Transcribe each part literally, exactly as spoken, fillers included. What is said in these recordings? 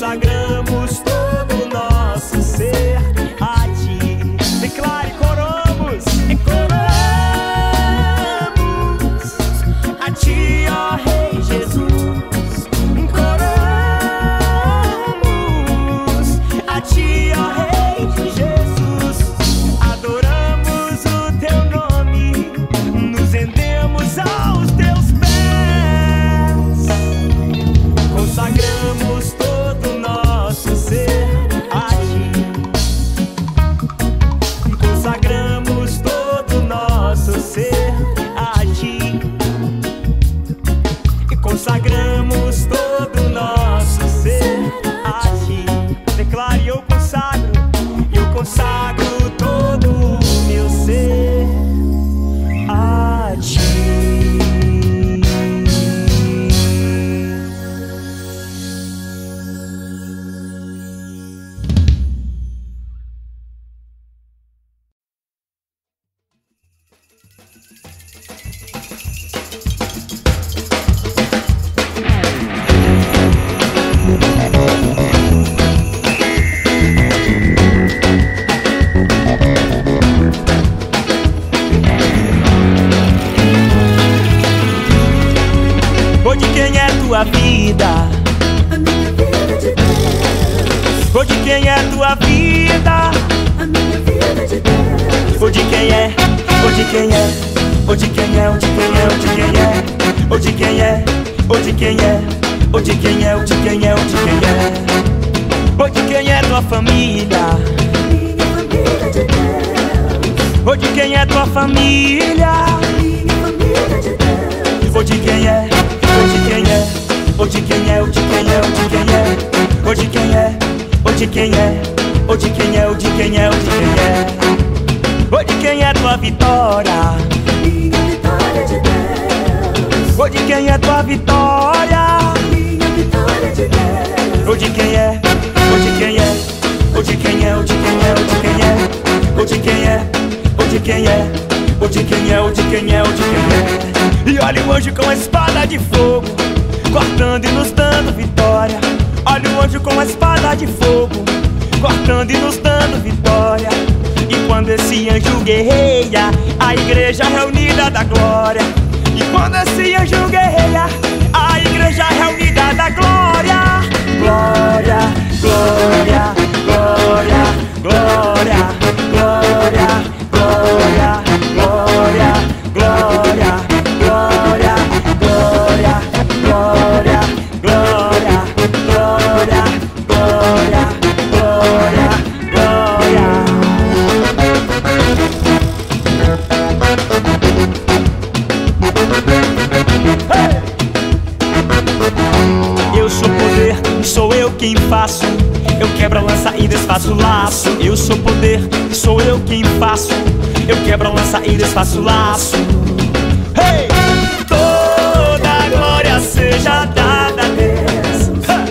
consagramos todo o nosso ser a Ti. Declare, coramos, e coramos a Ti, ó Rei Jesus. Coramos a Ti, ó Rei de Jesus. Adoramos o Teu nome, nos rendemos aos Teus pés. Consagramos todo o nosso ser a Ti. Consagramos todo o nosso ser a Ti. Consagramos todo o nosso ser a Ti. Declare, eu consagro, eu consagro todo o meu ser a Ti. Ou de quem é tua vida? A minha vida de Deus. Ou de quem é tua vida? A minha vida de Deus. Ou de quem é? Ou de quem é? Ou de quem é? Ou de quem é? Ou de quem é? Ou de quem é? Ou de quem é? Ou de quem é? Ou de quem é? Ou de quem é? Ou de quem é tua família? Minha família de Deus. Ou de quem é tua família? Minha família de Deus. Ou de quem é? Ou de quem é? Ou de quem é? Ou de quem é? Ou de quem é? Ou de quem é? Ou de quem é? Ou de quem é? Ou de quem é? Ou de quem é? Ou de quem é tua vitória? Minha vitória de Deus. Ou de quem é tua vitória? Minha vitória de Deus. Ou de quem é? Ou de quem é? Ou de quem é? Ou de quem é? Ou de quem é? Ou de quem é? Ou de quem é? Ou de quem é? Ou de quem é? Ou de quem é? E olha o anjo com a espada de fogo, cortando e nos dando vitória. Olha o anjo com a espada de fogo, cortando e nos dando vitória. E quando esse anjo guerreia, a igreja reunida da glória. E quando esse anjo guerreia, a igreja reunida da glória. Glória, glória, glória, glória, glória, glória, glória, glória, glória, glória, glória, glória, glória, glória, glória, glória. Eu sou poder, sou eu quem faço. Eu quebro a lança e desfaço o laço. Eu sou poder, sou eu quem faço. Eu quebro a lança e desfaço o laço. Hey! Toda a glória seja dada a Deus.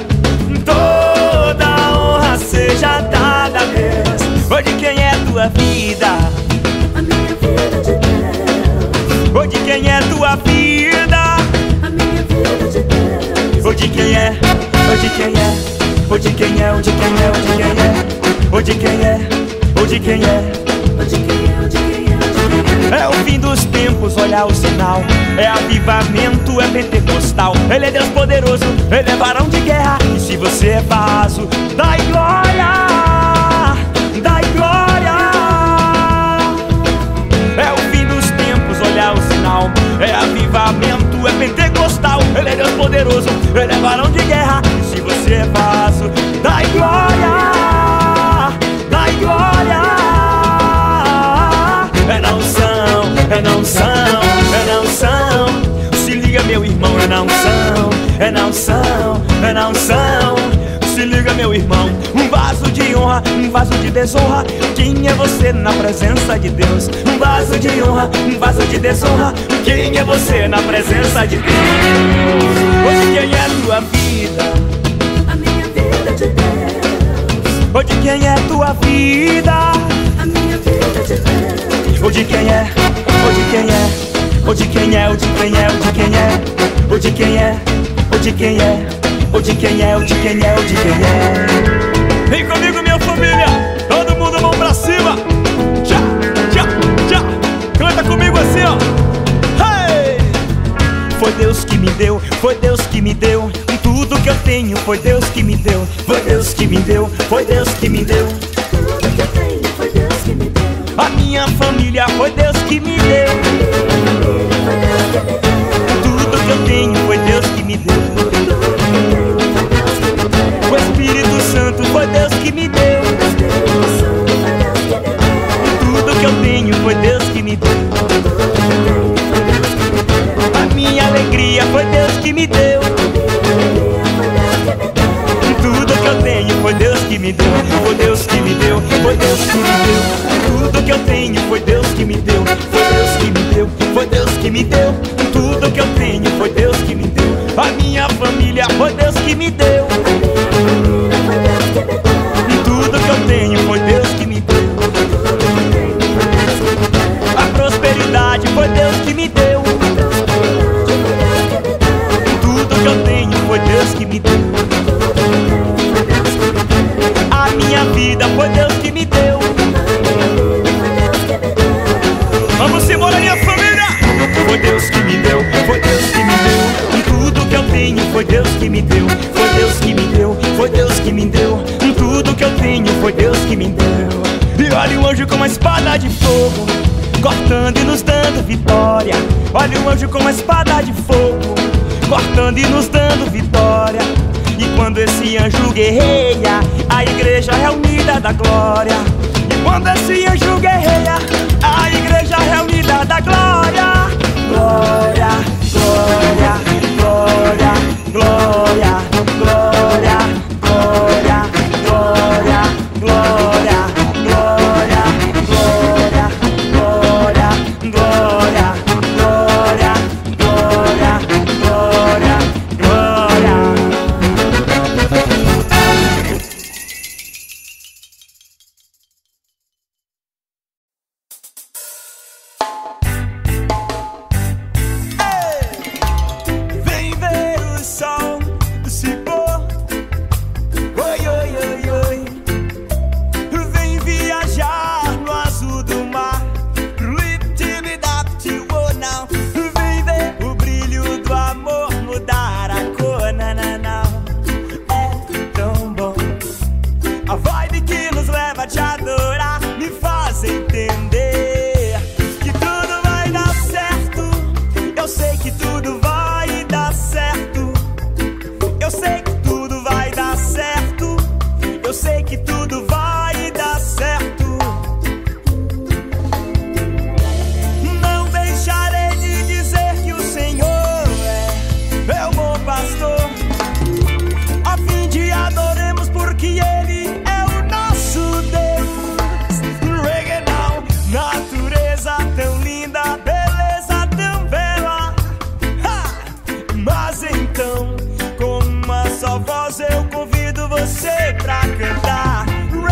Toda a honra seja dada a Deus. Ou de quem é tua vida? A minha vida de Deus. Ou de quem é tua vida? A minha vida de Deus. Ou de quem é? Ou de quem é? Ou de quem é? Ou de quem é? Ou de quem é? Ou de quem é? Ou de quem é? O de quem é? O de quem é? O de quem é? É o fim dos tempos, olha o sinal. É avivamento, é pentecostal. Ele é Deus poderoso, Ele é varão de guerra. E se você é vaso, dai glória, dai glória. É o fim dos tempos, olha o sinal. É avivamento, é pentecostal. Ele é Deus poderoso, Ele é varão de guerra. E se você é vaso, dai glória, dai glória. É na unção, é na unção, é na unção. Se liga meu irmão, é na unção, é na unção, é na unção. Se liga meu irmão, um vaso de honra, um vaso de desonra. Quem é você na presença de Deus? Um vaso de honra, um vaso de desonra. Quem é você na presença de Deus? Hoje quem é tua vida? A minha vida de Deus. Hoje quem é tua vida? A minha vida de Deus. O de quem é? O de quem é? O de quem é? O de quem é? O de quem é? O de quem é? O de quem é? ou de quem é, ou de quem é, ou de quem é. Vem comigo, minha família, todo mundo mão pra cima. Tchá, tchá, tchá. Canta comigo assim, ó. Hey! Foi Deus que me deu, foi Deus que me deu. Tudo que eu tenho foi Deus que me deu. Foi Deus que me deu, foi Deus que me deu. Tudo que eu tenho foi Deus que me deu. A minha família foi Deus que me deu. Tudo que eu tenho foi Deus que me deu. O Espírito Santo foi Deus que me deu. Tudo que eu tenho foi Deus que me deu. A minha alegria foi Deus que me deu. Tudo que eu tenho foi Deus que me deu. Foi Deus que me deu, foi Deus que me deu. Tudo que eu tenho foi Deus que me deu. Foi Deus que me deu, foi Deus que me deu. Tudo que eu tenho foi Deus que me deu. A minha família foi Deus que me deu. Tudo que eu tenho foi Deus que me deu. A prosperidade foi Deus que me deu. Tudo que eu tenho foi Deus que me deu. A minha vida foi Deus que me deu. Vamos embora, minha família. Foi Deus que me deu, foi Deus que me deu. E tudo que eu tenho foi Deus que me deu. Foi Deus que me deu, foi Deus que me deu. E tudo que eu tenho foi Deus que me deu. E olha o anjo com uma espada de fogo, cortando e nos dando vitória. Olha o anjo com uma espada de fogo, cortando e nos dando vitória. E quando esse anjo guerreia, a igreja é unida da glória. E quando esse anjo guerreia, a igreja é unida da glória. Glória, glória, glória, glória, glória, glória, glória, glória, glória, glória, glória, glória, glória, glória, glória, glória. Vem ver o sol se pôr. Oi, oi, oi, oi. Vem viajar no azul do mar. Now. Vem ver o brilho do amor mudar a cor. Nananau. É tão bom. A vibe que nos leva a te adorar me faz entender que tudo vai dar certo. Eu sei que tudo vai dar certo. Eu sei que tudo vai dar certo. Eu sei que tudo vai dar certo. Não deixarei de dizer que o Senhor é, é o bom pastor. A fim de adoremos porque Ele é o nosso Deus. Reggae now, natureza tão linda, beleza tão bela. Ha! Mas então, com uma só voz eu convido você pra cantar.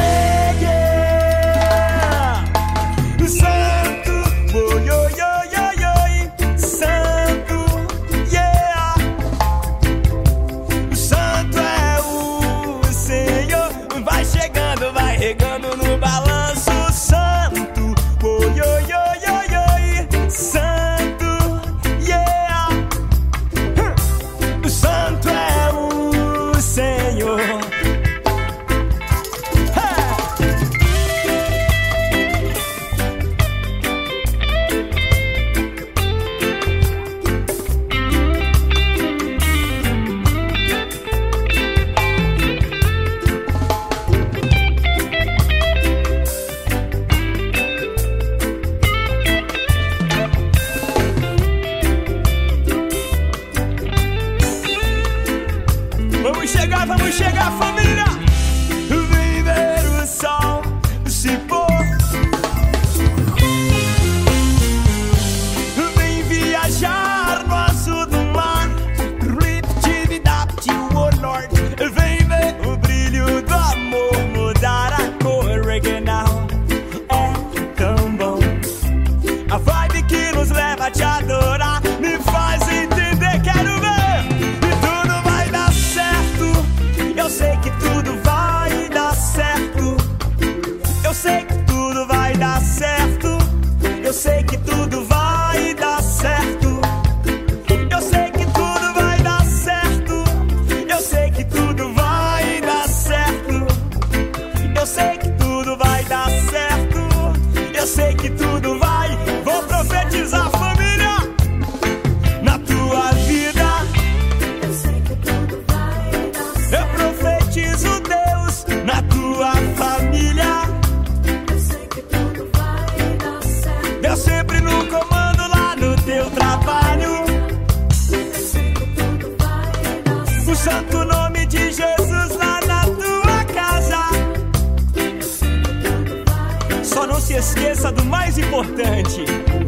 esqueça do mais importante.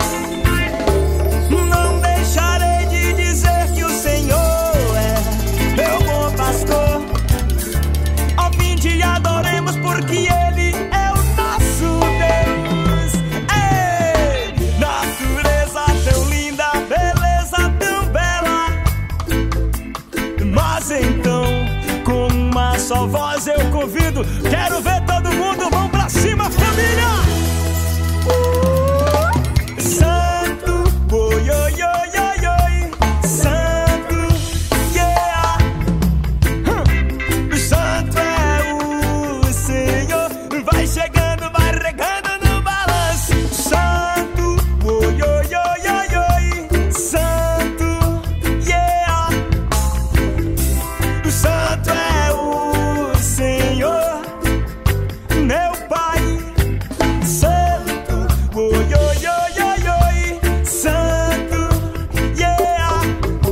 Não deixarei de dizer que o Senhor é meu bom pastor. Ao fim de adoremos porque Ele é o nosso Deus. Ei, natureza tão linda, beleza tão bela. Mas então, com uma só voz eu convido, quero ver todo mundo, vão pra cima, família! Uh, Santo, oi, oi, oi, oi, oi. Santo, yeah. Hum. Santo é o Senhor. Vai chegando, vai regando no balanço. Santo, oi, oi, oi, oi, oi. Santo, yeah. Santo é o Senhor, meu Pai. Santo, oi, oi, oi, oi, oi. Santo, yeah.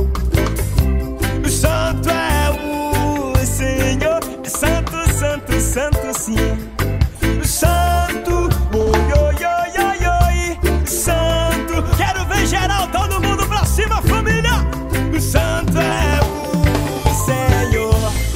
Santo é o Senhor. Santo, santo, santo, sim. Santo, oi, oi, oi, oi, oi. Santo, quero ver geral, todo mundo pra cima, família. Santo é o Senhor.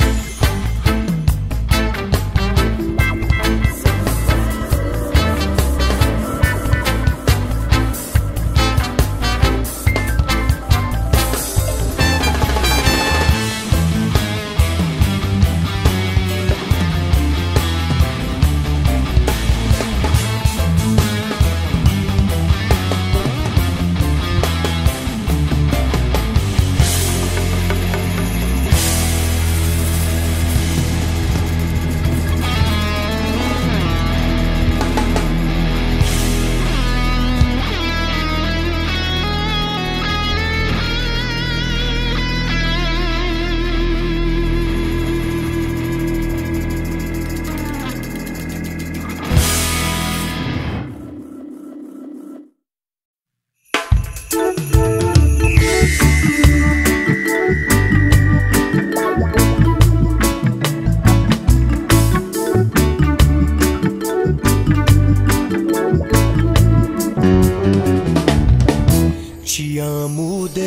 Te amo, Deus,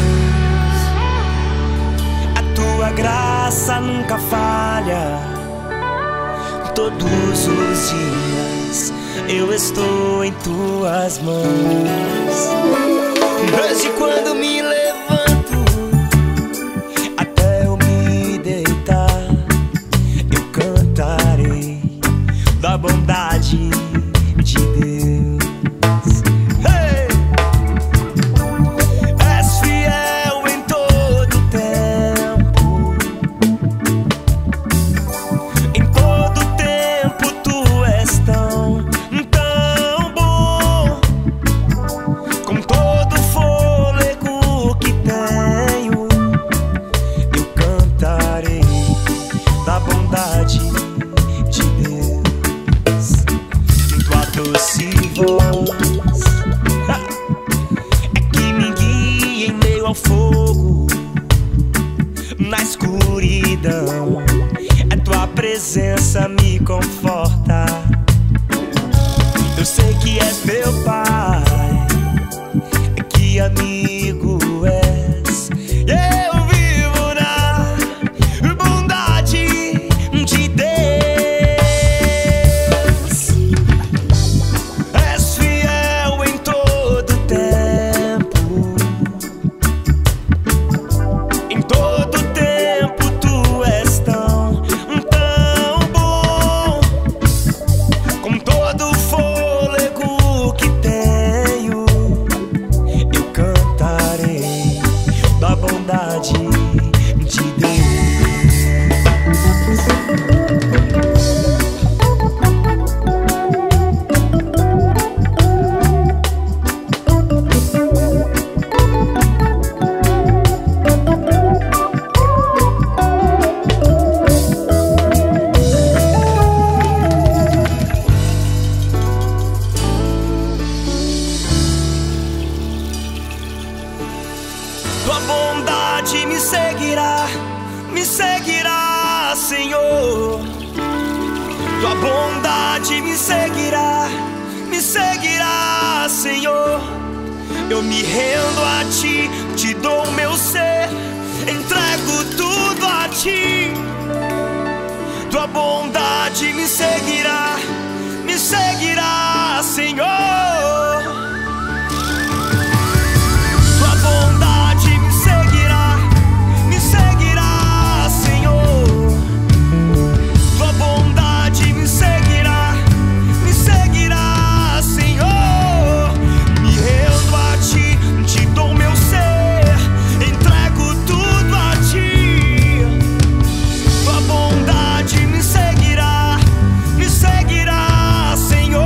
a tua graça nunca falha. Todos os dias eu estou em tuas mãos. Desde quando me levanto até eu me deitar, eu cantarei da bondade de Deus. Presença me conforta. Eu sei que és meu Pai, que amigo és. Eu vivo na bondade de Deus. És fiel em todo tempo. Em todo tempo tu és tão tua bondade me seguirá, me seguirá, Senhor. Tua bondade me seguirá, me seguirá, Senhor. Eu me rendo a Ti, Te dou o meu ser, entrego tudo a Ti. Tua bondade me seguirá, me seguirá, Senhor. Tua bondade me seguirá, me seguirá, Senhor. Tua bondade me seguirá, me seguirá, Senhor. Me rendo a Ti, Te dou meu ser, entrego tudo a Ti. Tua bondade me seguirá, me seguirá, Senhor.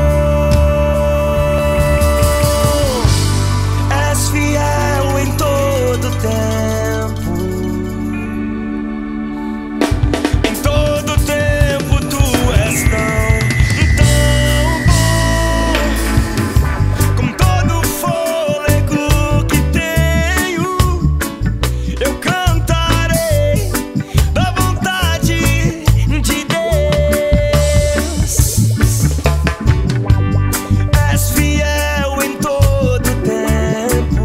És fiel em todo tempo, em todo tempo Tu és tão, tão bom. Com todo o fôlego que tenho, eu cantarei da vontade de Deus. És fiel em todo tempo,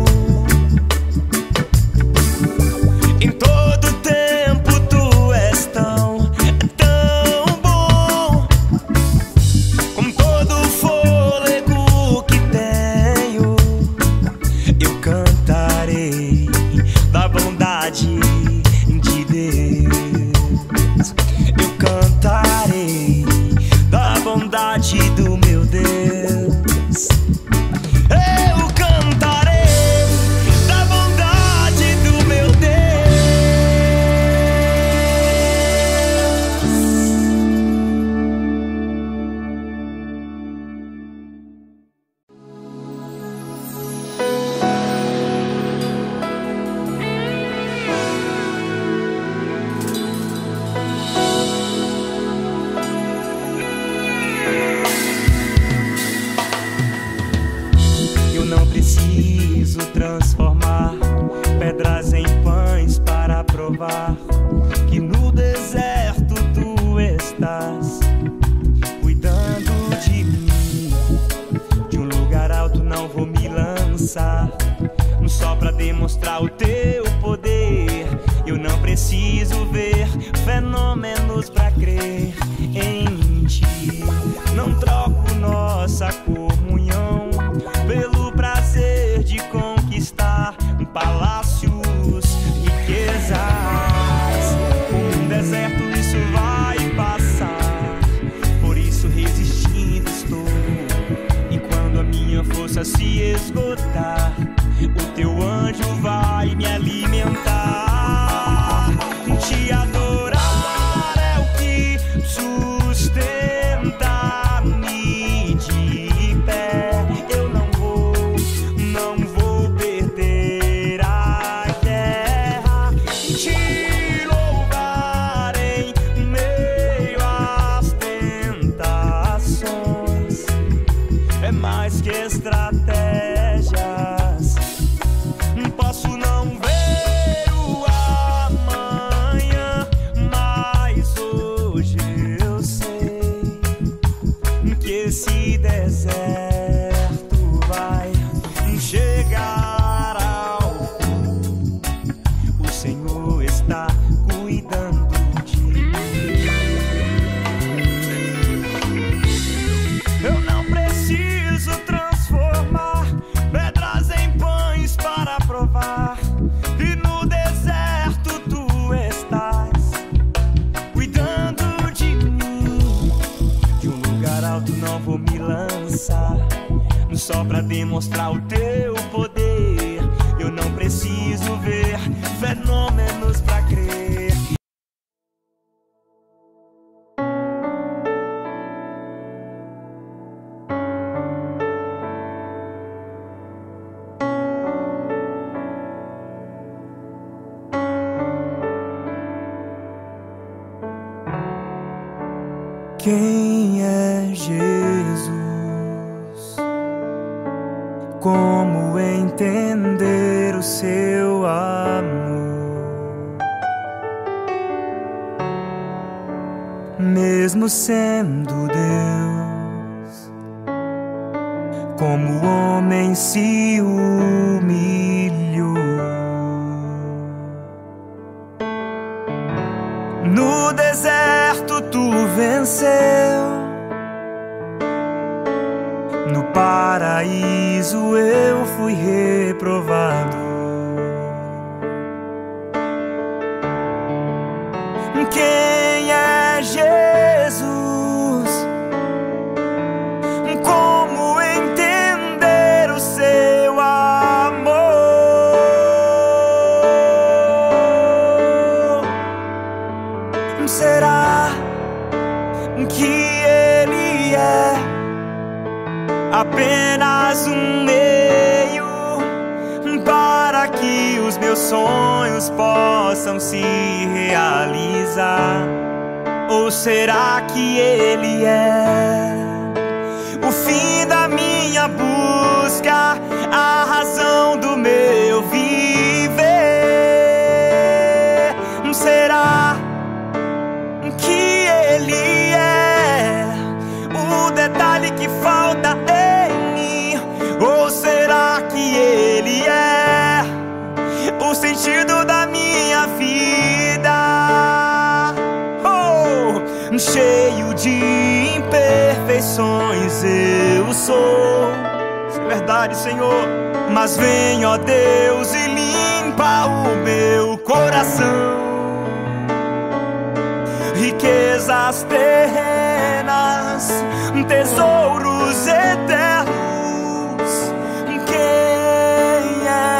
em todo tempo Tu és tão, tão bom. Com todo o fôlego que tenho, eu cantarei da bondade de Deus. Eu cantarei da bondade do meu Deus. Eu cantarei da bondade do meu Deus. Eu não preciso transformar pedras em pães para provar que no deserto Tu estás cuidando de mim. De um lugar alto não vou me lançar, só pra demonstrar o Teu poder. Eu não preciso ver fenômenos pra crer em Ti. Não troco nossa comunhão pelo prazer de conquistar palácios, riquezas. Um deserto isso vai passar, por isso resistindo estou. E quando a minha força se esgotar, o Teu anjo vai me alimentar. Te adorar é o que sustenta-me de pé. Eu não vou, não vou perder a guerra. Te louvar em meio às tentações é mais que estratégias. Posso não ver o amanhã, mas hoje eu sei que esse deserto vai chegar ao fim. O Senhor está cuidando de mim. Eu não preciso transformar pedras em pães para provar e no deserto Tu estás cuidando de mim. De um lugar alto não vou me lançar, só pra demonstrar o Teu poder. Eu não preciso ver fenômenos pra crer. Quem é Jesus? Como entender o Seu amor? Mesmo sendo Deus, como o homem se humilhou. No deserto tu venceu, no paraíso eu fui reprovado. Quem é Jesus? Como entender o seu amor? Será que ele é apenas um meio para que os meus sonhos possam se realizar? Ou será que ele é o fim da minha busca, a razão do meu viver? Será que ele é o detalhe que falta em mim? Ou será que ele é o sentido da minha vida? Oh, cheio de imperfeições eu sou, isso é verdade, Senhor. Mas vem, ó Deus, e limpa o meu coração. Riquezas terrenas, tesouros eternos. Quem é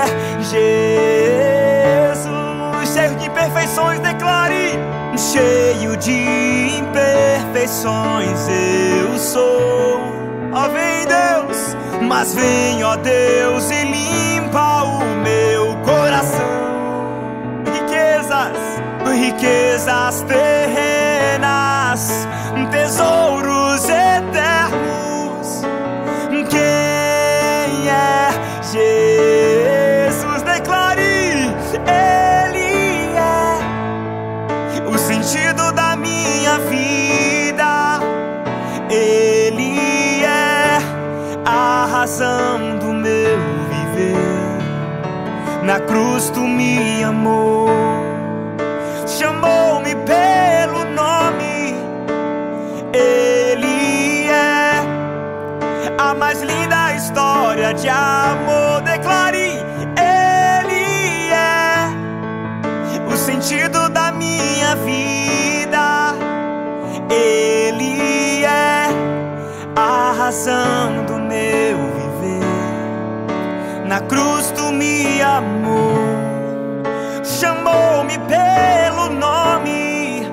Jesus? Cheio de imperfeições, declare. Cheio de imperfeições eu sou. Ó, vem Deus, mas vem, ó Deus, e limpa o meu coração. Riquezas, riquezas terrenas, tesouros eternos. Quem é Jesus? Declare, ele é o sentido da minha vida. Ele é a razão do meu viver. Na cruz tu me amou, chamou-me pelo nome. Ele é a mais linda história de amor. Declare, ele é o sentido da minha vida. Ele é a razão do meu viver. Na cruz tu me amou, chamou-me pelo nome.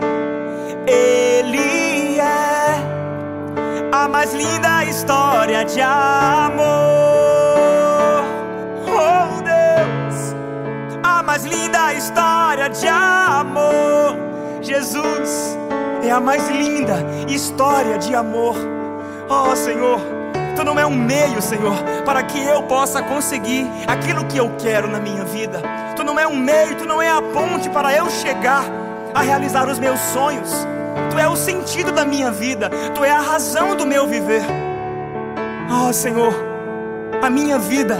Ele é a mais linda história de amor. Oh Deus, a mais linda história de amor. Jesus é a mais linda história de amor. Oh Senhor, tu não é um meio, Senhor, para que eu possa conseguir aquilo que eu quero na minha vida. Tu não é um meio, tu não é a ponte para eu chegar a realizar os meus sonhos. Tu é o sentido da minha vida, tu é a razão do meu viver. Oh Senhor, a minha vida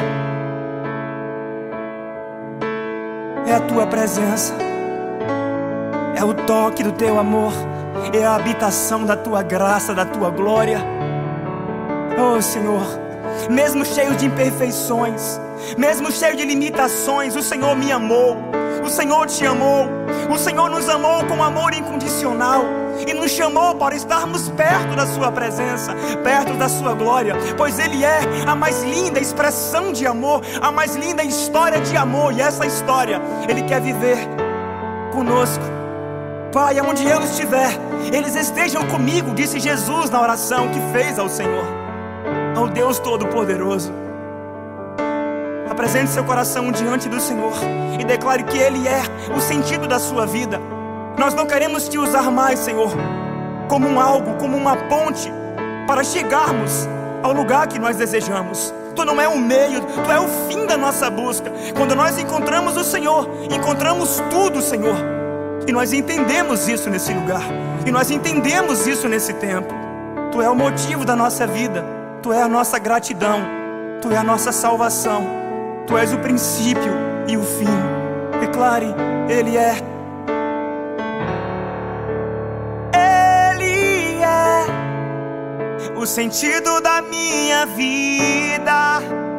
é a tua presença, é o toque do teu amor, é a habitação da tua graça, da tua glória. Oh Senhor, mesmo cheio de imperfeições, mesmo cheio de limitações, o Senhor me amou, o Senhor te amou, o Senhor nos amou com amor incondicional e nos chamou para estarmos perto da sua presença, perto da sua glória, pois Ele é a mais linda expressão de amor, a mais linda história de amor, e essa história Ele quer viver conosco. Pai, aonde eu estiver, eles estejam comigo, disse Jesus na oração que fez ao Senhor, ao Deus Todo-Poderoso. Apresente seu coração diante do Senhor e declare que Ele é o sentido da sua vida. Nós não queremos te usar mais, Senhor, como um algo, como uma ponte para chegarmos ao lugar que nós desejamos. Tu não é um meio, Tu é o fim da nossa busca. Quando nós encontramos o Senhor, encontramos tudo, Senhor. E nós entendemos isso nesse lugar, e nós entendemos isso nesse tempo. Tu é o motivo da nossa vida, Tu é a nossa gratidão, Tu é a nossa salvação, Tu és o princípio e o fim. Declare, Ele é. Ele é o sentido da minha vida.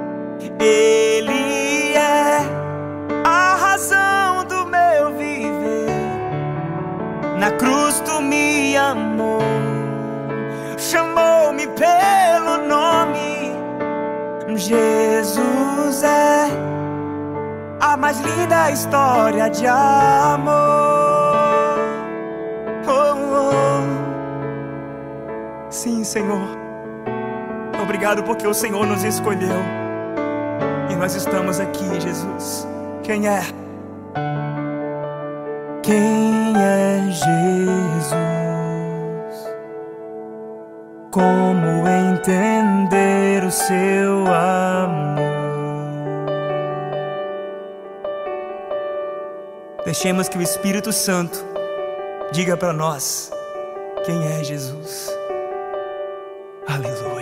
Ele é a razão do meu viver. Na cruz Tu me amou, chamou-me pelo nome. Jesus é a mais linda história de amor. Oh, oh. Sim, Senhor. Obrigado porque o Senhor nos escolheu e nós estamos aqui, Jesus. Quem é? Quem é Jesus? Como entender o seu amor? Deixemos que o Espírito Santo diga para nós quem é Jesus. Aleluia.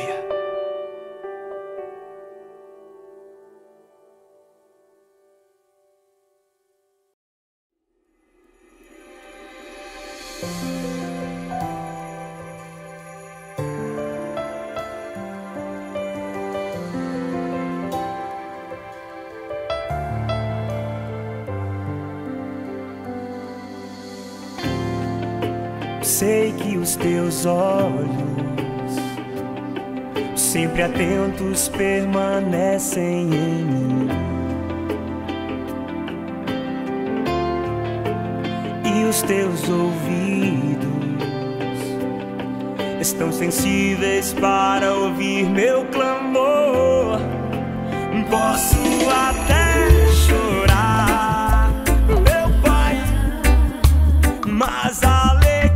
Sei que os teus olhos, sempre atentos, permanecem em mim, e os teus ouvidos estão sensíveis para ouvir meu clamor. Posso até chorar, meu Pai, mas a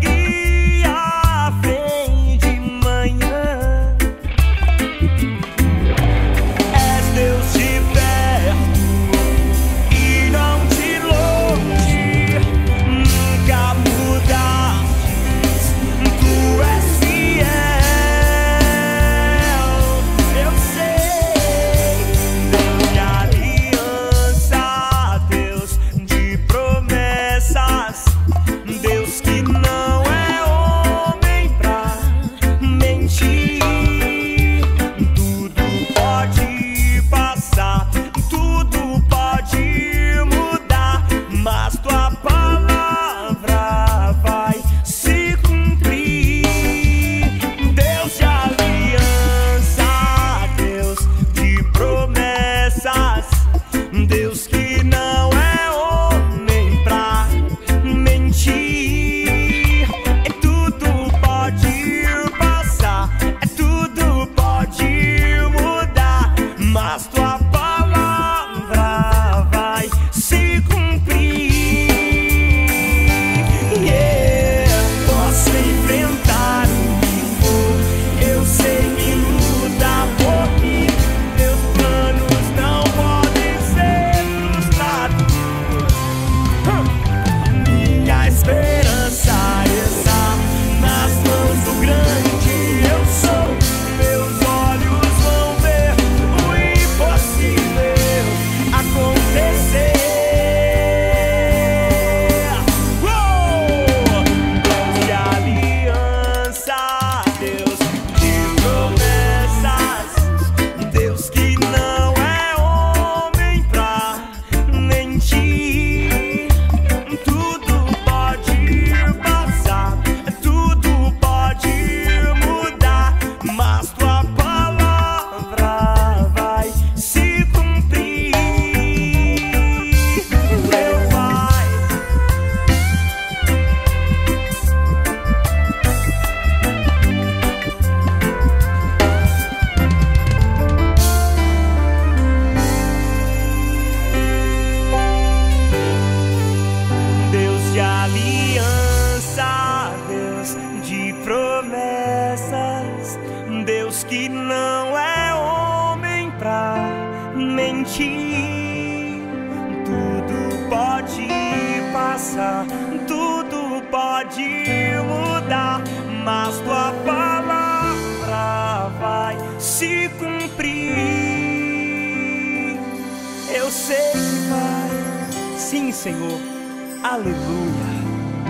que não é homem pra mentir. Tudo pode passar, tudo pode mudar, mas tua palavra vai se cumprir. Senhor. Aleluia.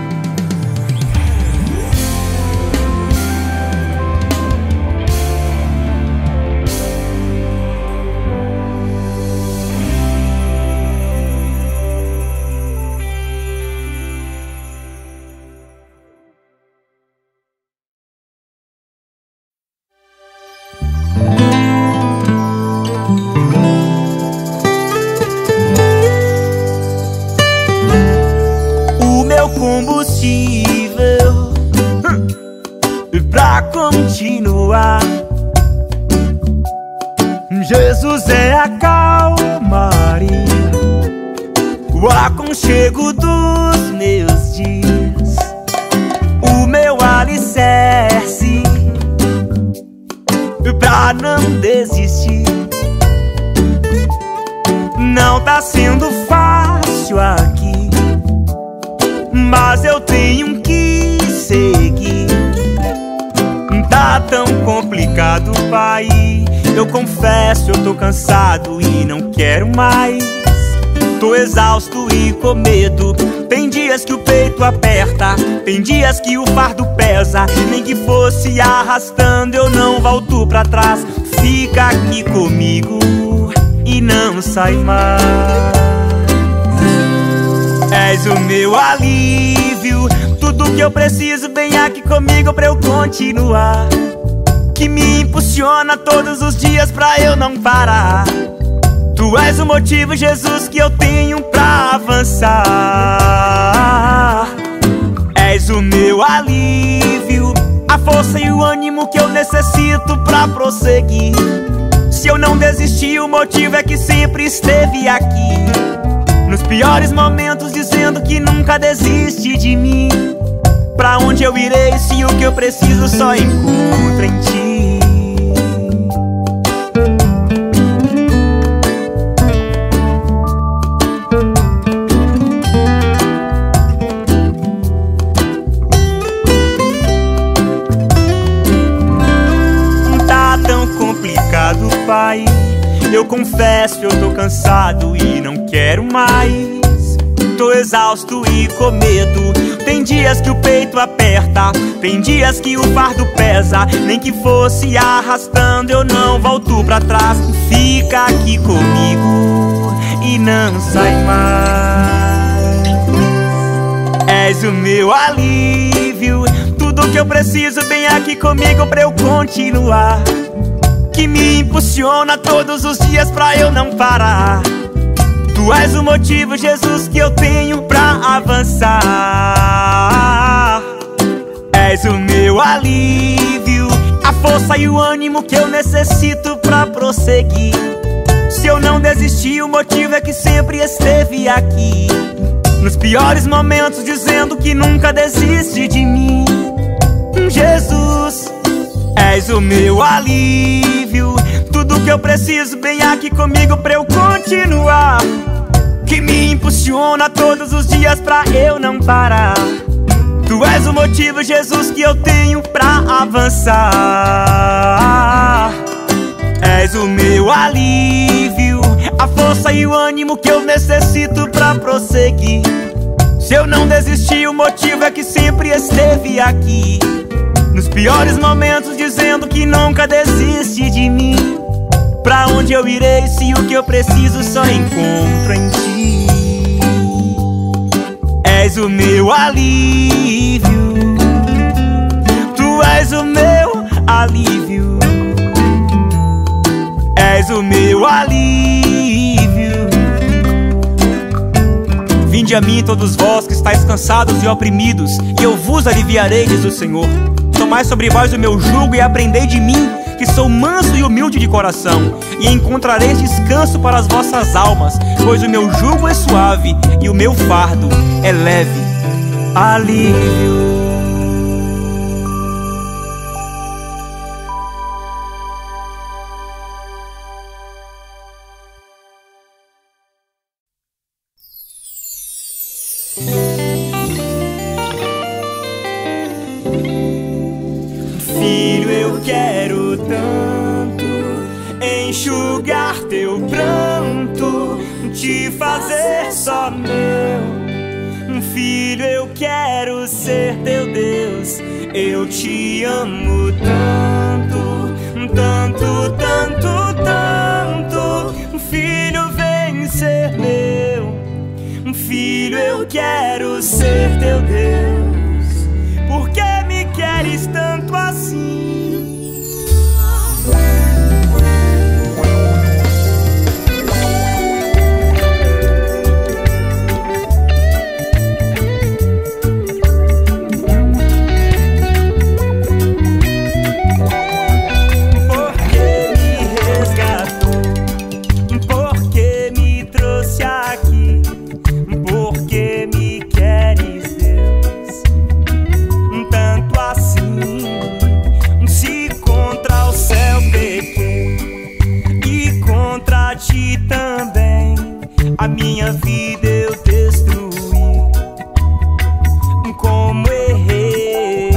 Combustível pra continuar. Jesus é a calmaria, o aconchego dos meus dias, o meu alicerce pra não desistir. Não tá sendo fácil aqui, mas eu tenho que seguir. Tá tão complicado, pai. Eu confesso, eu tô cansado e não quero mais. Tô exausto e com medo. Tem dias que o peito aperta, tem dias que o fardo pesa. Nem que fosse arrastando, eu não volto pra trás. Fica aqui comigo e não sai mais. És o meu alívio, tudo que eu preciso vem aqui comigo pra eu continuar. Que me impulsiona todos os dias pra eu não parar. Tu és o motivo, Jesus, que eu tenho pra avançar. És o meu alívio, a força e o ânimo que eu necessito pra prosseguir. Se eu não desisti, o motivo é que sempre esteve aqui. Nos piores momentos dizendo que nunca desiste de mim. Pra onde eu irei se o que eu preciso só encontro em ti? Tá tão complicado, pai. Eu confesso, eu tô cansado e não quero mais. Tô exausto e com medo. Tem dias que o peito aperta, tem dias que o fardo pesa. Nem que fosse arrastando, eu não volto pra trás. Fica aqui comigo e não sai mais. És o meu alívio, tudo que eu preciso vem aqui comigo pra eu continuar. Que me impulsiona todos os dias pra eu não parar. Tu és o motivo, Jesus, que eu tenho pra avançar. És o meu alívio, a força e o ânimo que eu necessito pra prosseguir. Se eu não desisti, o motivo é que sempre esteve aqui. Nos piores momentos dizendo que nunca desiste de mim. Jesus, és o meu alívio, tudo que eu preciso vem aqui comigo pra eu continuar. Que me impulsiona todos os dias pra eu não parar. Tu és o motivo, Jesus, que eu tenho pra avançar. És o meu alívio, a força e o ânimo que eu necessito pra prosseguir. Se eu não desisti, o motivo é que sempre esteve aqui. Nos piores momentos dizendo que nunca desiste de mim. Pra onde eu irei se o que eu preciso só encontro em ti? És o meu alívio, tu és o meu alívio. És o meu alívio. Vinde a mim todos vós que estáis cansados e oprimidos, e eu vos aliviarei, diz o Senhor. Tomai sobre vós o meu jugo e aprendei de mim, que sou manso e humilde de coração, e encontrareis descanso para as vossas almas, pois o meu jugo é suave e o meu fardo é leve. Alívio. Filho, eu quero tanto enxugar teu pranto, te fazer só meu. Filho, eu quero ser teu Deus. Eu te amo tanto, tanto, tanto, tanto. Filho, vem ser meu. Filho, eu quero ser teu Deus. Por que me queres tanto assim? A minha vida eu destruí, como errei.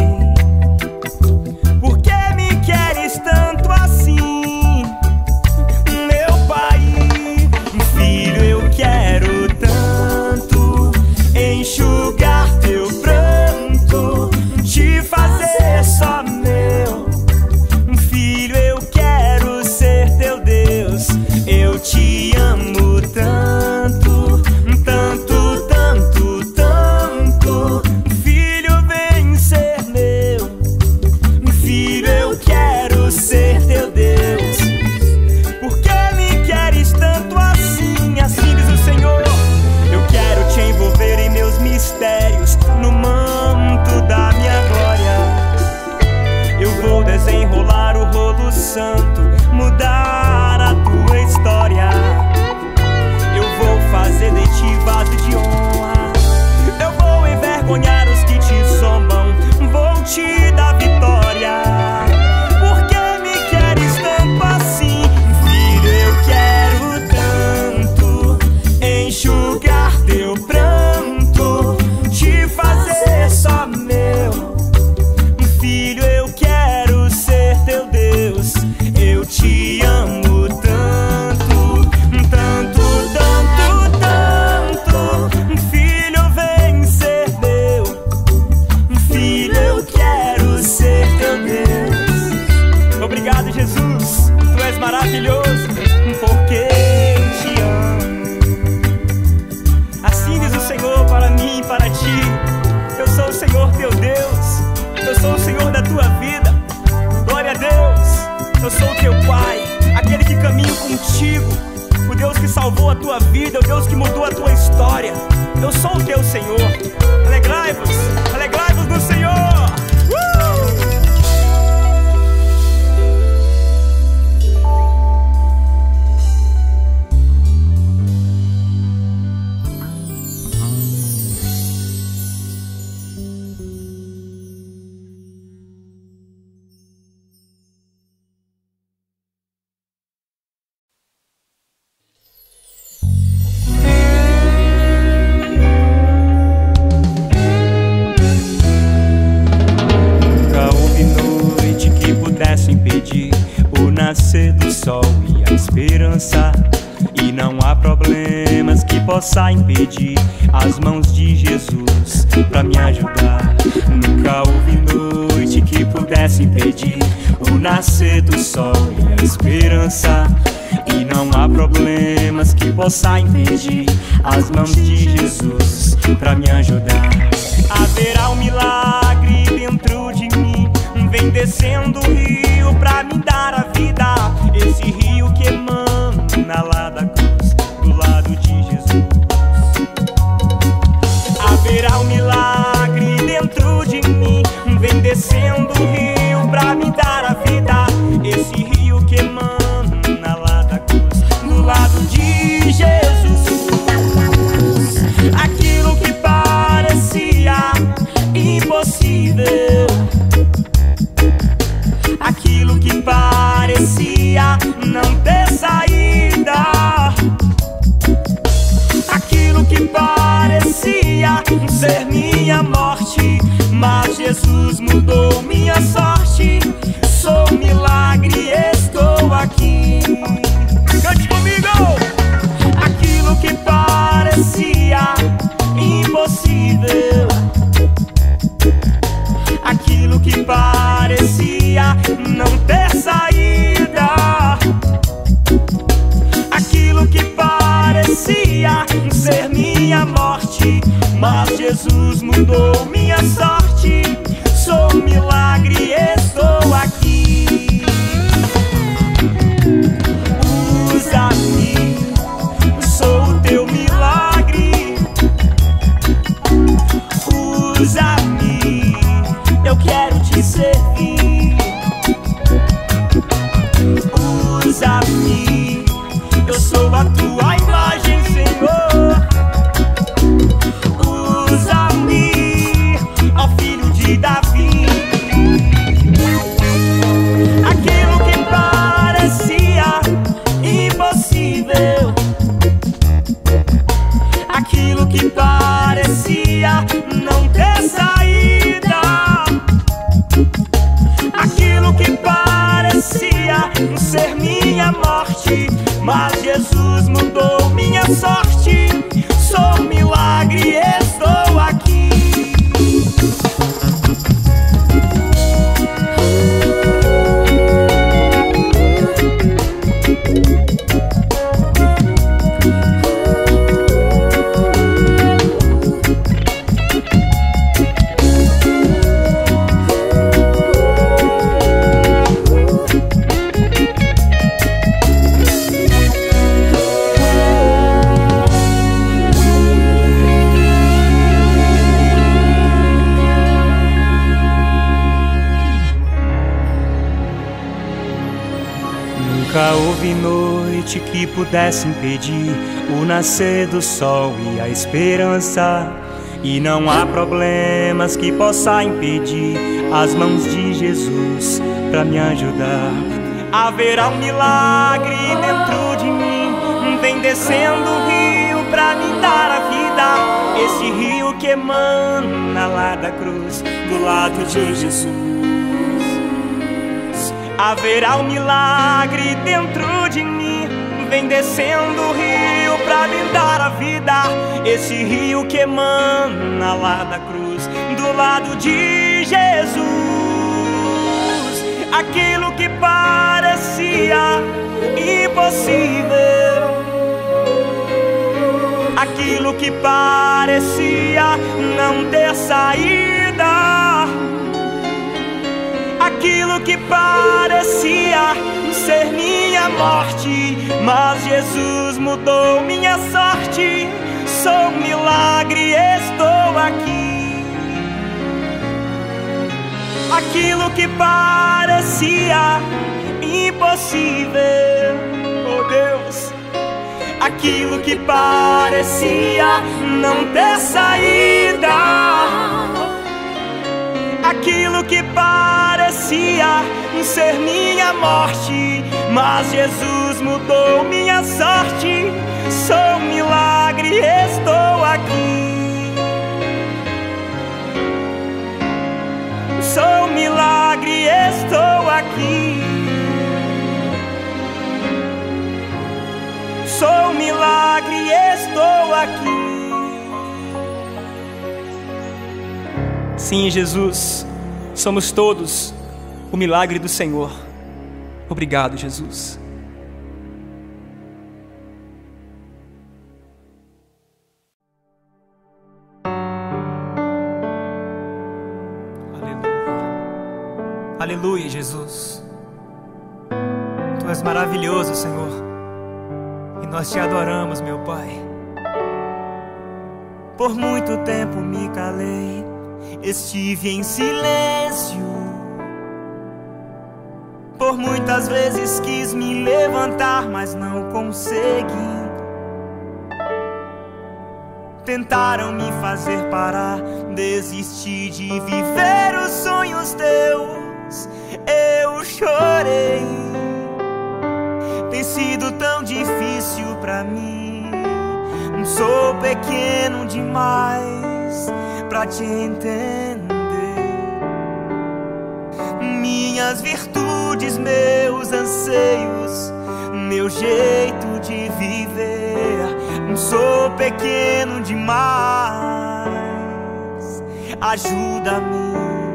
Por que me queres tanto assim, meu pai? Filho, eu quero tanto enxugar teu pranto, te fazer só meu. Filho, eu quero ser teu Deus. Eu te amo tanto, tanto, tanto, tanto. Filho, vem ser meu. Filho, eu quero ser teu Deus. Por que me queres tanto assim? Assim diz o Senhor. Eu quero te envolver em meus mistérios, no manto da minha glória. Eu vou desenrolar o rolo santo, mudar a tua história. Eu vou fazer de ti vaso de honra. Eu vou envergonhar os que te zombam, vou te dar vitória. Por que me queres tanto assim? Filho, eu quero tanto enxugar teu pranto, te fazer só meu. Filho, eu quero ser teu Deus. Eu te amo tanto, tanto, tanto, tanto. Filho, vem ser meu. Filho, eu quero ser teu Deus. Obrigado, Jesus. Tu és maravilhoso, porque te amo. Assim diz o Senhor para mim e para ti. Eu sou o Senhor teu Deus. Eu sou o Senhor da tua vida. Glória a Deus. Eu sou o teu Pai, aquele que caminha contigo, o Deus que salvou a tua vida, o Deus que mudou a tua história. Eu sou o teu Senhor. Alegrai-vos, alegrai-vos no Senhor. uh! Impedir o nascer do sol e a esperança, e não há problemas que possa impedir as mãos de Jesus pra me ajudar. Nunca houve noite que pudesse impedir o nascer do sol e a esperança, e não há problemas que possa impedir as mãos de Jesus pra me ajudar. Haverá um milagre dentro de mim, vem descendo o rio pra me dar a vida. Esse rio que emana lá da cruz, do lado de Jesus. Haverá um milagre dentro de mim, vem descendo o rio pra me dar a vida. Esse rio que emana lá da cruz, do lado de Jesus. Aquilo que parecia impossível, aquilo que parecia não ter saída, aquilo que parecia ser minha morte, mas Jesus mudou minha sorte. Sou um milagre, estou aqui. Cante comigo! Aquilo que Jesus mudou minha sorte. Sou um milagre, estou aqui. Usa-me, sou o teu milagre. Usa-me, eu quero te servir. Usa-me, eu sou a tua imagem, Senhor. Usa-me, ó filho de Davi. Aquilo que parecia impossível, aquilo que parecia não ter saída, aquilo que parecia ser minha morte, mas Jesus mudou minha sorte. Sou um milagre, estou aqui. Nunca houve noite que pudesse impedir o nascer do sol e a esperança. E não há problemas que possa impedir as mãos de Jesus pra me ajudar. Haverá um milagre dentro de mim, vem descendo o rio pra me dar a vida. Esse rio que emana lá da cruz, do lado de Jesus. Haverá um milagre dentro de mim, vem descendo o rio pra me dar a vida. Esse rio que emana lá da cruz, do lado de Jesus. Aquilo que parecia impossível, aquilo que parecia não ter saída, aquilo que parecia ser minha morte, mas Jesus mudou minha sorte. Sou um milagre, estou aqui. Aquilo que parecia impossível, oh Deus, aquilo que parecia não ter saída, aquilo que parecia ser minha morte, mas Jesus mudou minha sorte. Sou um milagre, estou aqui. Sou um milagre, estou aqui. Sou um milagre, estou aqui. Sim, Jesus, somos todos o milagre do Senhor. Obrigado, Jesus. Aleluia. Aleluia, Jesus. Tu és maravilhoso, Senhor, e nós te adoramos, meu Pai. Por muito tempo me calei, estive em silêncio. Por muitas vezes quis me levantar, mas não consegui. Tentaram me fazer parar, desisti de viver os sonhos teus. Eu chorei, tem sido tão difícil pra mim. Sou pequeno demais pra te entender. Minhas virtudes, meus anseios, meu jeito de viver. Sou pequeno demais, ajuda-me.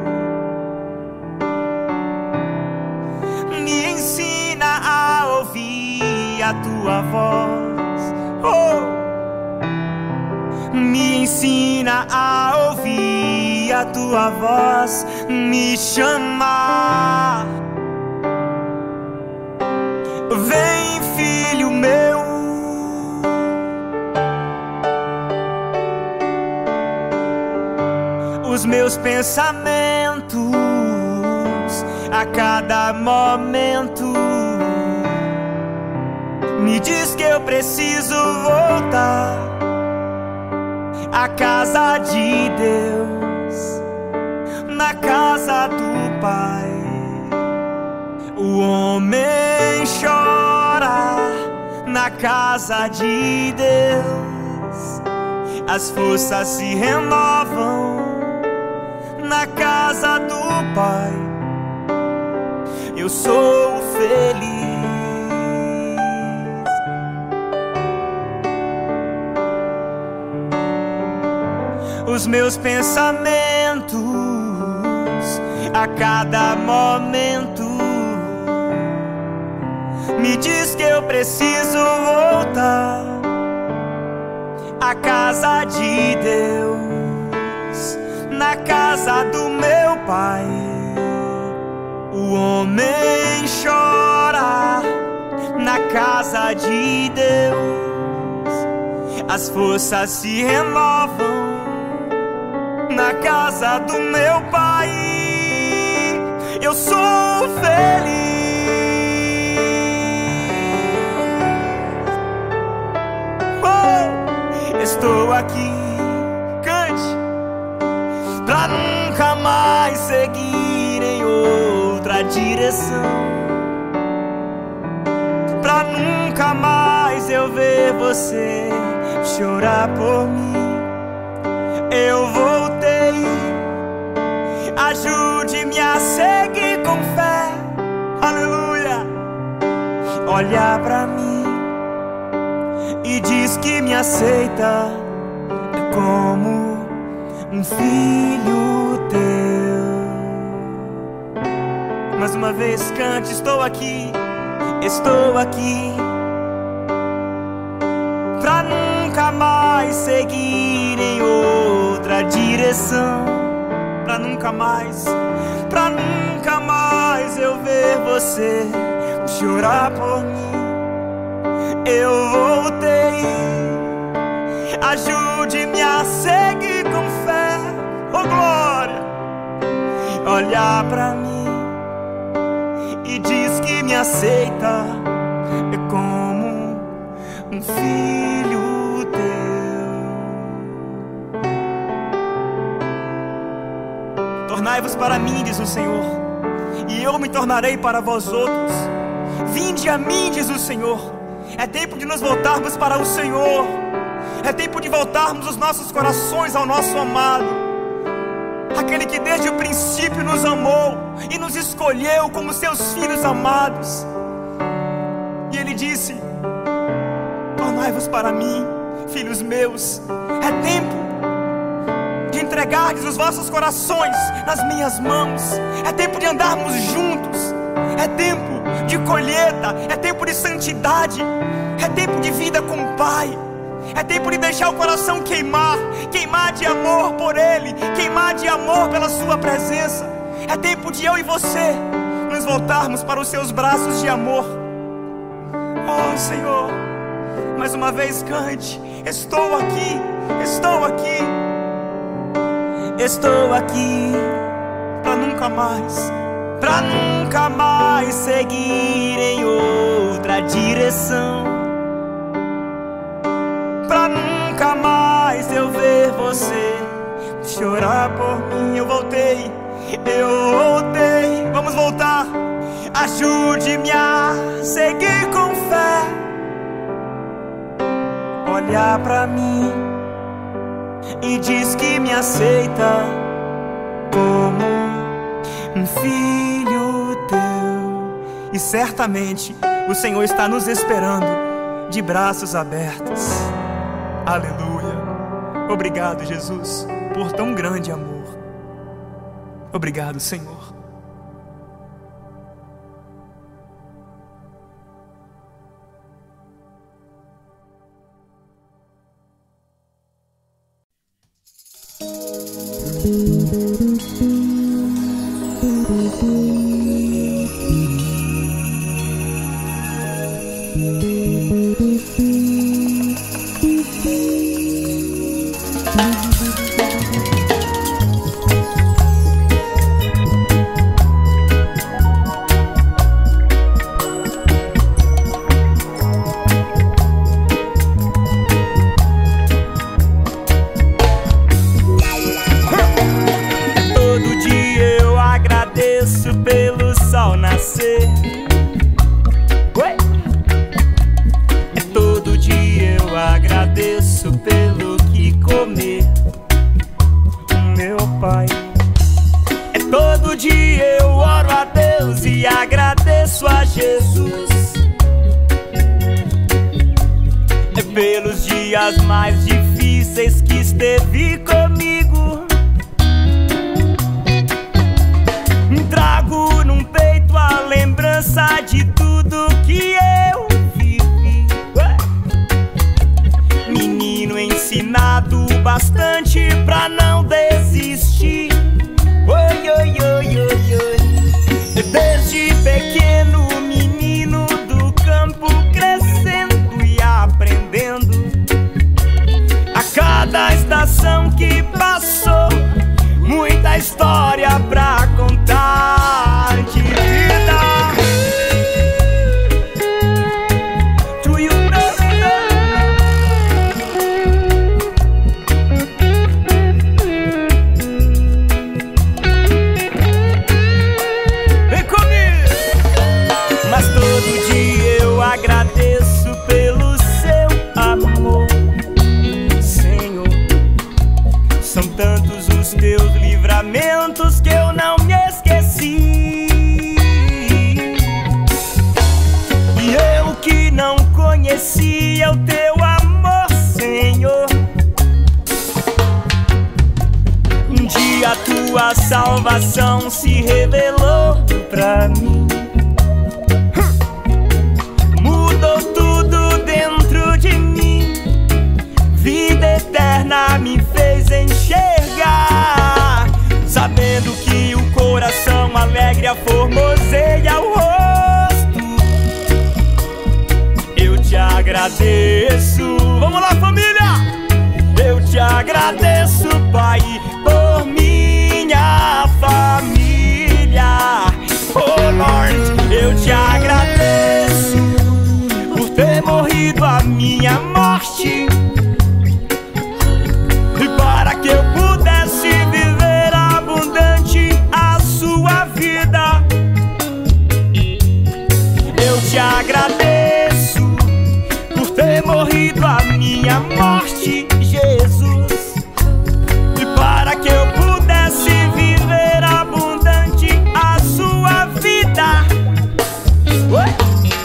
Me ensina a ouvir a tua voz, oh. Me ensina ensina a ouvir a tua voz me chamar. Vem, filho meu, os meus pensamentos a cada momento me diz que eu preciso voltar à casa de Deus, na casa do Pai. O homem chora na casa de Deus, as forças se renovam na casa do Pai. Eu sou feliz. Os meus pensamentos a cada momento me diz que eu preciso voltar à casa de Deus, na casa do meu Pai. O homem chora na casa de Deus, as forças se renovam na casa do meu Pai. Eu sou feliz. Oh, estou aqui, cante, pra nunca mais seguir em outra direção, pra nunca mais eu ver você chorar por mim. Eu voltei, ajude-me a seguir com fé, aleluia. Olha pra mim e diz que me aceita como um filho teu. Mais uma vez cante, estou aqui, estou aqui, pra nunca mais seguir em outra direção, pra nunca mais, pra nunca mais eu ver você chorar por mim. Eu voltei, ajude-me a seguir com fé, oh glória. Olhar pra mim e diz que me aceita como um filho teu. Tornai-vos para mim, diz o Senhor, e eu me tornarei para vós outros. Vinde a mim, diz o Senhor. É tempo de nos voltarmos para o Senhor. É tempo de voltarmos os nossos corações ao nosso amado, aquele que desde o princípio nos amou e nos escolheu como seus filhos amados. E Ele disse: tornai-vos para mim, filhos meus. É tempo de entregardes os vossos corações nas minhas mãos. É tempo de andarmos juntos. É tempo de colheita. É tempo de santidade. É tempo de vida com o Pai. É tempo de deixar o coração queimar, queimar de amor por Ele, queimar de amor pela sua presença. É tempo de eu e você nos voltarmos para os seus braços de amor. Oh Senhor, mais uma vez cante: estou aqui, estou aqui, estou aqui, pra nunca mais, pra nunca mais seguir em outra direção, pra nunca mais eu ver você chorar por mim. Eu voltei, eu voltei, vamos voltar. Ajude-me a seguir com fé. Olhar pra mim e diz que me aceita como um filho teu. E certamente o Senhor está nos esperando de braços abertos. Aleluia. Obrigado, Jesus, por tão grande amor. Obrigado, Senhor. Mais difíceis que esteve comigo, trago num peito a lembrança de tudo que eu vivi. Menino ensinado bastante pra não desistir. Oi, oi, oi, oi, oi. Desde pequeno menino do campo, crescendo e aprendendo. Cada estação que passou, muita história pra contar de vida. Do you know? Vem comigo! Mas todo dia eu agradeço pelo seu amor. São tantos os teus livramentos que eu não me esqueci. E eu que não conhecia o teu amor, Senhor, um dia a tua salvação se revelou pra mim. Mudou tudo dentro de mim. Vida eterna me fez enxergar, sabendo que o coração alegre aformoseia o rosto. Eu te agradeço. Vamos lá, família! Eu te agradeço, Pai, por minha família. Oh Lord, eu te agradeço por ter morrido a minha morte, para que eu pudesse viver abundante a sua vida. Eu te agradeço por ter morrido a minha morte, Jesus, e para que eu pudesse viver abundante a sua vida. Oi?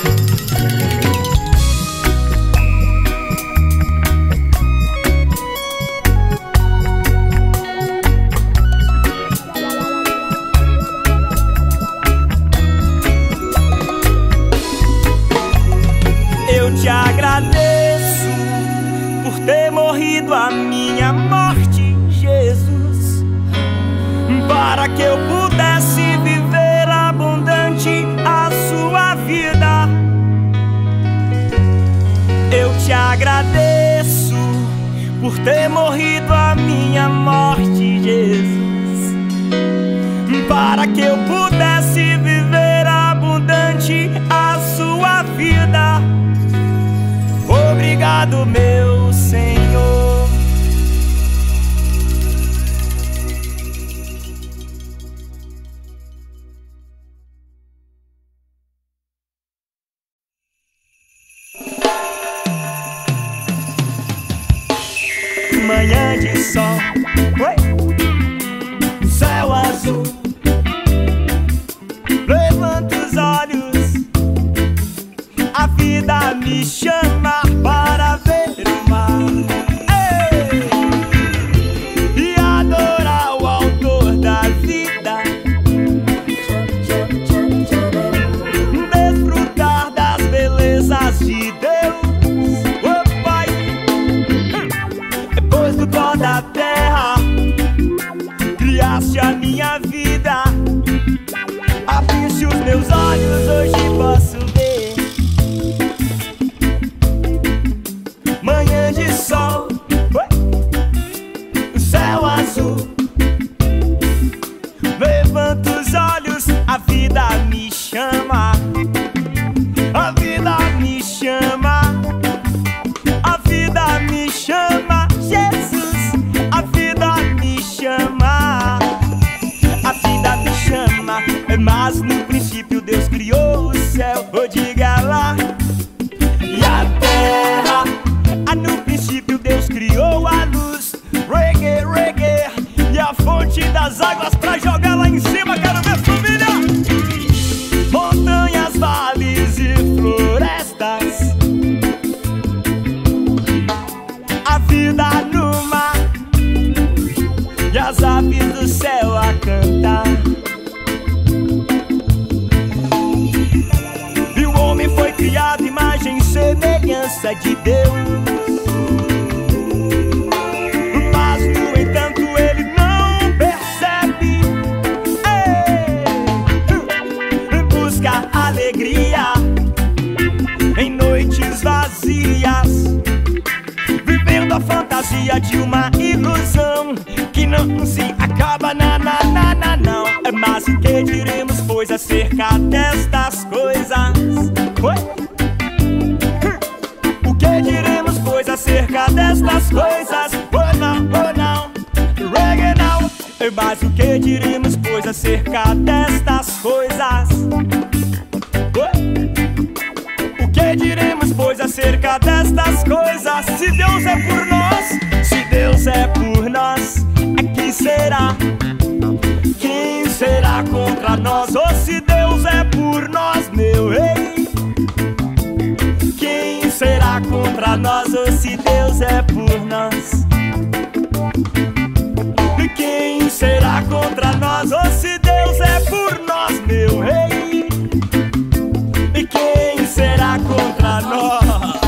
Te agradeço por ter morrido a minha morte, Jesus, para que eu pudesse viver abundante a sua vida. Eu te agradeço por ter morrido a minha morte, Jesus, para que eu pudesse viver abundante a sua vida. Obrigado, meu Senhor. Manhã de sol, oi? Céu azul. Levanto os olhos, a vida me chama para ver o mar. Ei! E adorar o autor da vida, desfrutar das belezas de Deus. Oh, Pai, depois do pó da terra princípio Deus criou o céu, oh, diga lá. E a terra, ah, no princípio Deus criou a luz. Reggae, reggae, e a fonte das águas pra jogar lá em cima. Quero ver família. Montanhas, vales e florestas, a vida no mar e as aves do céu a cantar. E o homem foi criado imagem e semelhança de Deus, mas no entanto ele não percebe. Ei, busca alegria em noites vazias, vivendo a fantasia de uma ilusão que não se acaba, na, na, na, na, não. Mas o que diremos, pois, acerca destas coisas? Oi? O que diremos, pois, acerca destas coisas? Oh não, oh não, reggae não. Mas o que diremos, pois, acerca destas coisas? Oi? O que diremos, pois, acerca destas coisas? Se Deus é por nós, se Deus é por nós, quem será? Quem será contra nós? Ou se Deus é por nós, meu rei, quem será contra nós? Ou se Deus é por nós, quem será contra nós? Ou se Deus é por nós, meu rei, e quem será contra nós?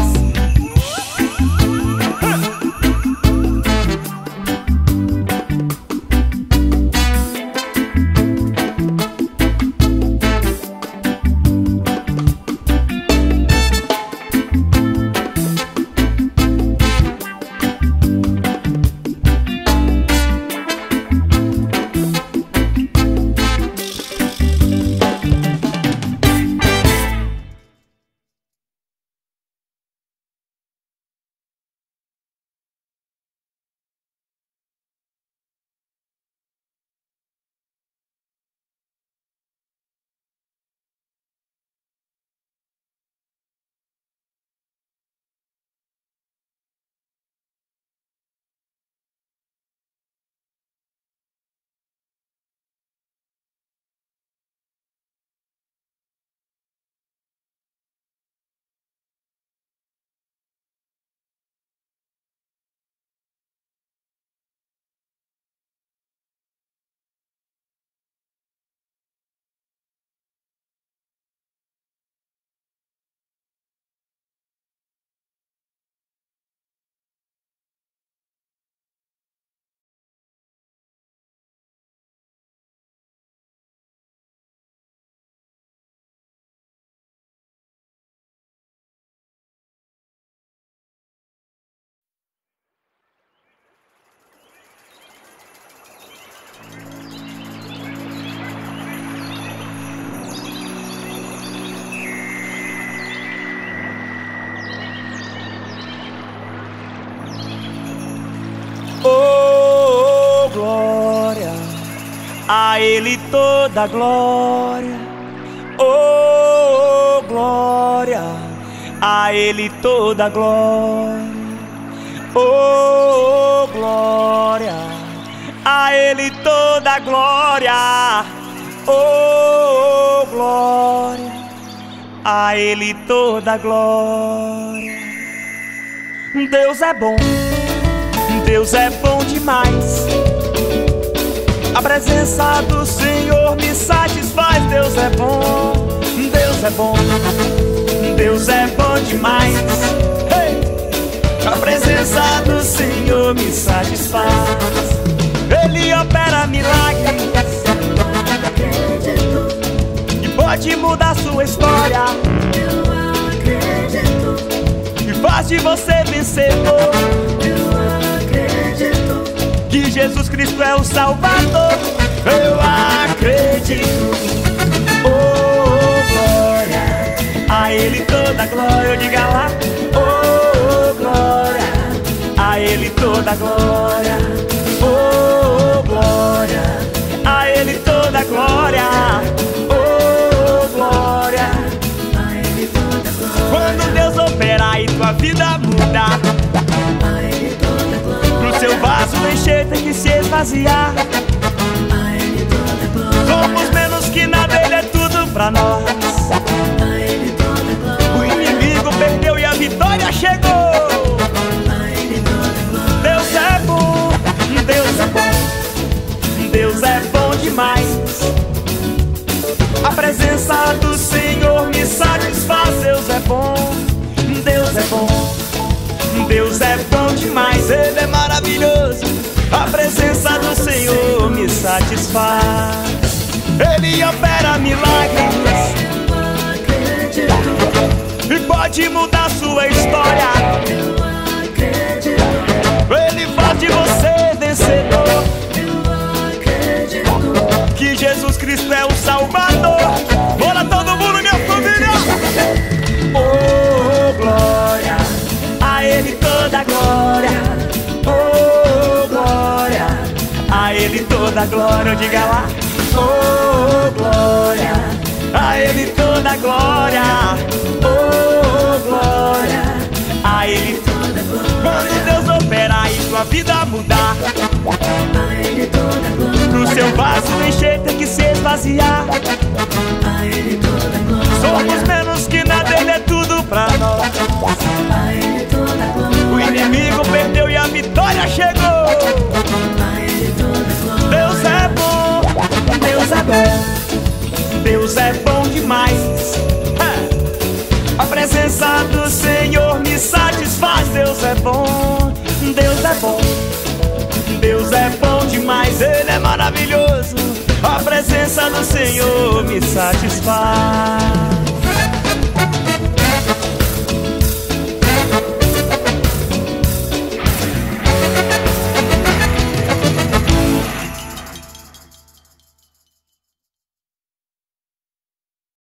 A Ele toda glória, oh glória, a Ele toda glória, oh glória, a Ele toda glória, oh glória, a Ele toda glória. Deus é bom, Deus é bom demais. A presença do Senhor me satisfaz. Deus é bom, Deus é bom, Deus é bom demais. Hey! A presença do Senhor me satisfaz. Ele opera milagres e pode mudar sua história. E faz de você vencedor. Que Jesus Cristo é o Salvador. Eu acredito. Oh, glória, a Ele toda glória. Diga lá. Oh, glória, a Ele toda glória. Oh, glória, a Ele toda glória. Oh, mudar. Pro seu vaso encher tem que se esvaziar. Somos menos que nada, Ele é tudo pra nós. O inimigo perdeu e a vitória chegou. Deus é bom, Deus é bom, Deus é bom demais. A presença do Senhor me satisfaz. Deus é bom, Deus é bom, Deus é bom demais. Ele é maravilhoso. A presença do Senhor me satisfaz. Ele opera milagres e pode mudar sua história. Ele faz de você vencedor. Que Jesus Cristo é o Salvador. Bora todo mundo, minha família! Oh, glória, a Ele toda glória. Oh, glória, a Ele toda glória. Diga lá. Oh, glória, a Ele toda glória. Oh, glória, a Ele toda glória. Quando Deus operar e sua vida mudar, A Ele toda glória. pro seu vaso encher tem que se esvaziar. A Ele toda glória. Somos menos que nada, Ele é tudo pra nós. A Ele toda glória. O inimigo perdeu e a vitória chegou. A Ele toda glória. Deus é bom, Deus é bom, Deus é bom demais. A presença do Senhor me satisfaz. Deus é bom, Deus é bom, Deus é bom demais. Ele é maravilhoso. A presença do Senhor me satisfaz.